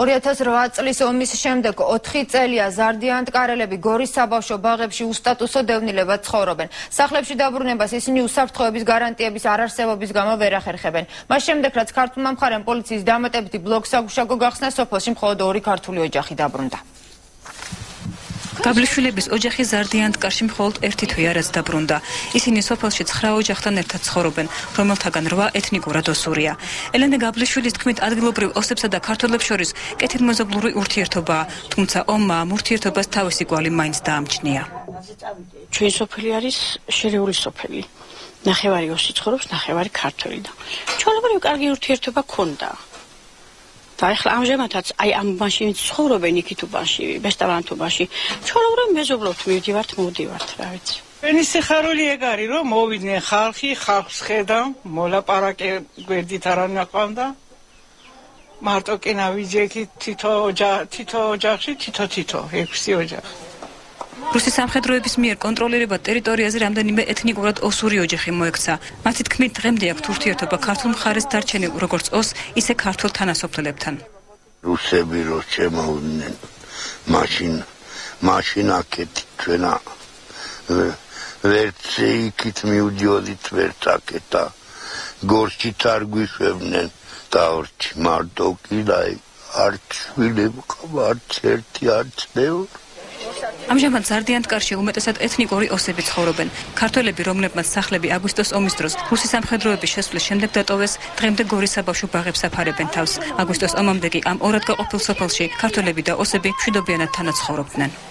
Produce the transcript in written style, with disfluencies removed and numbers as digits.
2008 წლის ომის შემდეგ 4 წელია ზარდიანტკარელები გორის საბავშვო ბაღებში უსტატუსო დევნილებად ცხოვრობენ. სახლებში დაბრუნებას ისინი უსაფრთხოების გარანტიების არარსებობის გამო ვერ ახერხებენ. მას შემდეგ, რაც ქართულმა მხარემ პოლიციის დამატებითი ბლოკსაგუშაგო გახსნა, სოფელში მხოლოდ 2 ქართული ოჯახი დაბრუნდა. გაბლიშვილების ოჯახი ზარდიანტკარში მხოლოდ ერთი თვე არაც დაბრუნდა. ისინი სოფელში 9 ოჯახთან ერთად ცხოვრობენ, რომელთაგან 8 ეთნიკურად ოსურია. ელენე გაბლიშვილის თქმით, ადგილობრივ ოსებსა და ქართველებს შორის კეთილმოზობლური ურთიერთობაა, თუმცა ომმა ამ ურთიერთობას თავისი კვალი მაინც დაამჩნია. ჩვენი სოფელი არის შერეული სოფელი. ნახევარი ოსი ცხოვრობს, ნახევარი ქართველი და ჩვეულებრივ კარგი ურთიერთობა ქონდა. და ახლა ამჟამადაც აი ამ ბანში ცხოვრობენ იქით უბანში, ბესტავანთუბანში. ჩვეულებრივ მეზობლობთ, მივდივართ, მოვდივართ, რა ვიცი. ჩვენი სიხარული ეგ არის, რომ მოვიდნენ ხალხი, ხალხს ხედავ, მოლაპარაკე გვერდით არ ნაყავდა. მარტო კი ნავიჯექით თითო ოჯახში, თითო 6 ოჯახი. რუსის სამხედროების მიერ კონტროლირებად ტერიტორიაზე რამდენიმე ეთნიკურად ოსური ოჯახი მოექცა. მათი თქმით, დღემდე აქვთ ურთიერთობა ქართულ მხარეს დარჩენილ როგორც ოს, ისე ქართულ თანასოფლელებთან. რუსები რო შემოვიდნენ, მაშინ აქეთ ჩვენა ვერც იქით მივდიოდით, ვერც აქეთა. გორშიც არ გვიშვებდნენ დაორჩი, მარტო კი და არც შვილი მყვა, არც ერთი, არც მეორე. ამჟამად ზარდიანტკარში უმეტესად ეთნიკური ოსები ცხოვრობენ. ქართველები, რომლებმაც სახლები აგვისტოს ომის დროს რუსის სამხედროების შესვლის შემდეგ დატოვეს, დღემდე გორის საბავშვო ბაღებს აფარებენ თავს. აგვისტოს ომამდე კი ამ ორად გაყოფილ სოფელში ქართველები და ოსები მშვიდობიანად თანაც ცხოვრობდნენ.